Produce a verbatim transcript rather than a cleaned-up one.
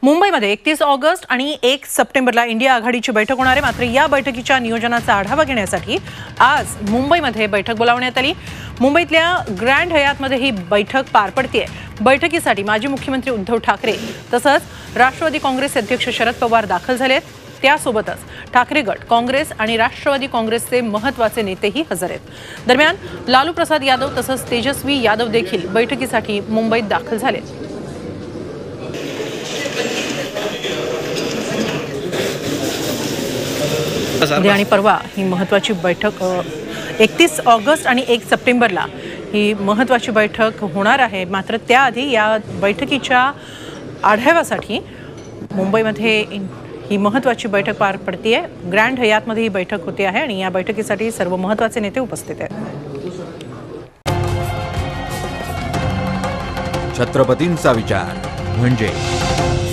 मुंबईमध्ये एकतीस ऑगस्ट आणि एक सप्टेंबरला इंडिया आघाडीची बैठक होणार आहे। मात्र या बैठकीच्या नियोजनाचा आढावा घेण्यासाठी आज मुंबईमध्ये बैठक बोलावण्यात आली। मुंबईतल्या ग्रँड हयातमध्ये ही बैठक पार पडतेय। बैठकीसाठी माजी मुख्यमंत्री उद्धव ठाकरे तसंच राष्ट्रवादी काँग्रेस अध्यक्ष शरद पवार दाखल झालेत। त्यासोबतच ठाकरे गट, काँग्रेस आणि राष्ट्रवादी काँग्रेसचे महत्त्वाचे नेतेही हजर आहेत। दरम्यान लालू प्रसाद यादव तसंच तेजस्वी यादव देखील बैठकीसाठी मुंबईत दाखल झाले। उद्या आणि परवा ही महत्त्वाची बैठक एकतीस ऑगस्ट आणि एक सप्टेंबरला ही महत्त्वाची बैठक होणार आहे। मात्र त्याआधी या बैठकीच्या आढाव्यासाठी मुंबईमध्ये ही महत्त्वाची बैठक पार पडतेय। ग्रँड हयातमध्ये ही बैठक होते आहे आणि या बैठकीसाठी सर्व महत्त्वाचे नेते उपस्थित आहेत। छत्रपतींचा विचार म्हणजे